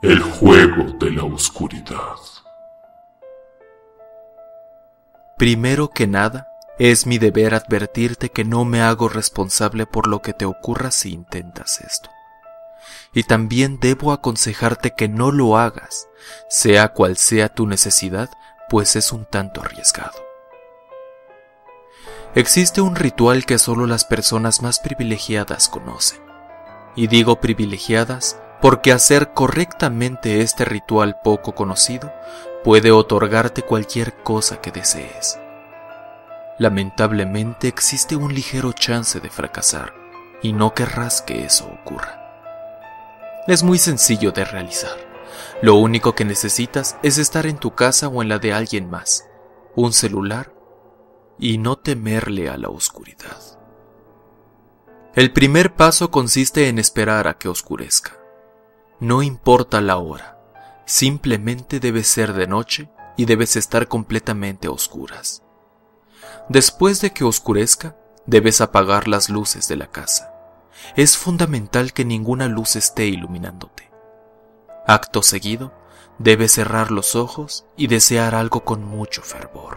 El juego de la oscuridad. Primero que nada, es mi deber advertirte que no me hago responsable por lo que te ocurra si intentas esto. Y también debo aconsejarte que no lo hagas, sea cual sea tu necesidad, pues es un tanto arriesgado. Existe un ritual que solo las personas más privilegiadas conocen. Y digo privilegiadas porque hacer correctamente este ritual poco conocido puede otorgarte cualquier cosa que desees. Lamentablemente existe un ligero chance de fracasar y no querrás que eso ocurra. Es muy sencillo de realizar. Lo único que necesitas es estar en tu casa o en la de alguien más, un celular y no temerle a la oscuridad. El primer paso consiste en esperar a que oscurezca. No importa la hora, simplemente debe ser de noche y debes estar completamente a oscuras. Después de que oscurezca, debes apagar las luces de la casa. Es fundamental que ninguna luz esté iluminándote. Acto seguido, debes cerrar los ojos y desear algo con mucho fervor.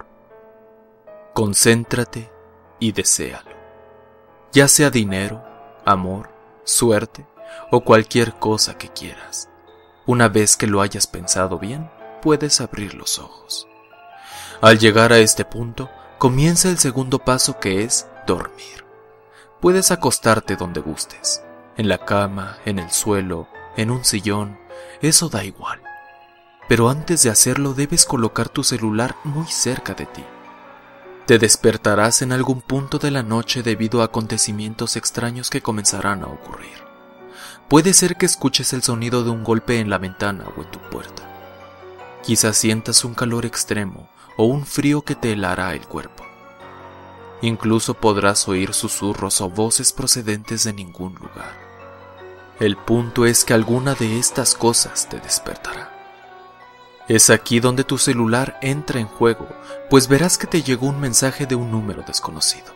Concéntrate y deséalo. Ya sea dinero, amor, suerte o cualquier cosa que quieras. Una vez que lo hayas pensado bien, puedes abrir los ojos. Al llegar a este punto, comienza el segundo paso, que es dormir. Puedes acostarte donde gustes, en la cama, en el suelo, en un sillón, eso da igual. Pero antes de hacerlo debes colocar tu celular muy cerca de ti. Te despertarás en algún punto de la noche debido a acontecimientos extraños que comenzarán a ocurrir. Puede ser que escuches el sonido de un golpe en la ventana o en tu puerta. Quizás sientas un calor extremo o un frío que te helará el cuerpo. Incluso podrás oír susurros o voces procedentes de ningún lugar. El punto es que alguna de estas cosas te despertará. Es aquí donde tu celular entra en juego, pues verás que te llegó un mensaje de un número desconocido.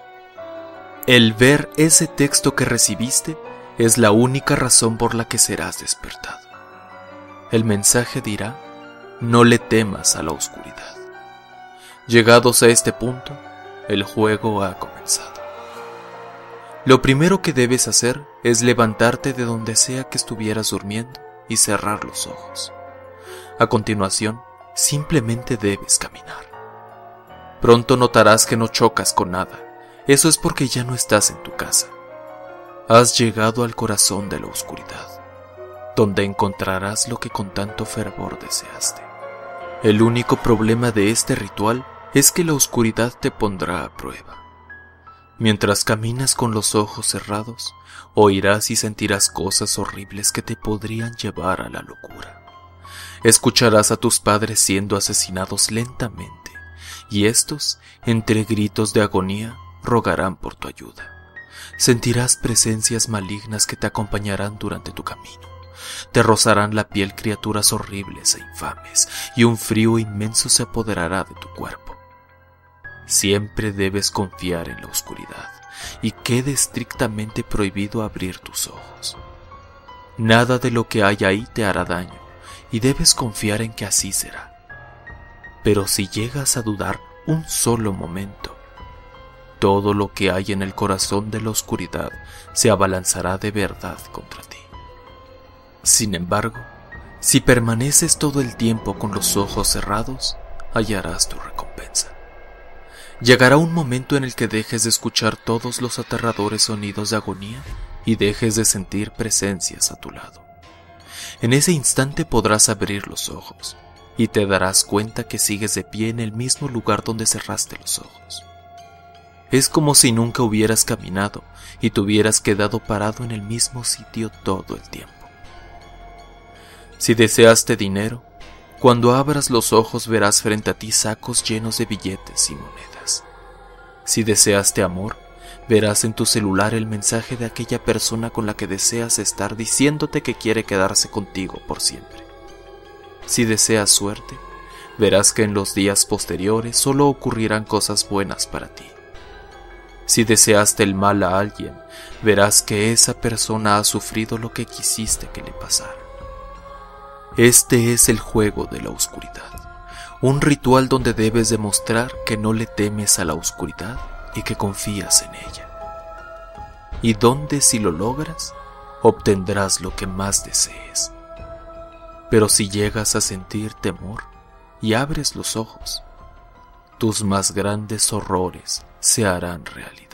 El ver ese texto que recibiste es la única razón por la que serás despertado. El mensaje dirá: no le temas a la oscuridad. Llegados a este punto, el juego ha comenzado. Lo primero que debes hacer es levantarte de donde sea que estuvieras durmiendo y cerrar los ojos. A continuación, simplemente debes caminar. Pronto notarás que no chocas con nada. Eso es porque ya no estás en tu casa. Has llegado al corazón de la oscuridad, donde encontrarás lo que con tanto fervor deseaste. El único problema de este ritual es que la oscuridad te pondrá a prueba. Mientras caminas con los ojos cerrados, oirás y sentirás cosas horribles que te podrían llevar a la locura. Escucharás a tus padres siendo asesinados lentamente, y estos, entre gritos de agonía, rogarán por tu ayuda. Sentirás presencias malignas que te acompañarán durante tu camino. Te rozarán la piel criaturas horribles e infames, y un frío inmenso se apoderará de tu cuerpo. Siempre debes confiar en la oscuridad, y quede estrictamente prohibido abrir tus ojos. Nada de lo que hay ahí te hará daño, y debes confiar en que así será. Pero si llegas a dudar un solo momento, todo lo que hay en el corazón de la oscuridad se abalanzará de verdad contra ti. Sin embargo, si permaneces todo el tiempo con los ojos cerrados, hallarás tu recompensa. Llegará un momento en el que dejes de escuchar todos los aterradores sonidos de agonía y dejes de sentir presencias a tu lado. En ese instante podrás abrir los ojos y te darás cuenta que sigues de pie en el mismo lugar donde cerraste los ojos. Es como si nunca hubieras caminado y te hubieras quedado parado en el mismo sitio todo el tiempo. Si deseaste dinero, cuando abras los ojos verás frente a ti sacos llenos de billetes y monedas. Si deseaste amor, verás en tu celular el mensaje de aquella persona con la que deseas estar diciéndote que quiere quedarse contigo por siempre. Si deseas suerte, verás que en los días posteriores solo ocurrirán cosas buenas para ti. Si deseaste el mal a alguien, verás que esa persona ha sufrido lo que quisiste que le pasara. Este es el juego de la oscuridad, un ritual donde debes demostrar que no le temes a la oscuridad y que confías en ella. Y donde si lo logras, obtendrás lo que más desees. Pero si llegas a sentir temor y abres los ojos, tus más grandes horrores se harán realidad.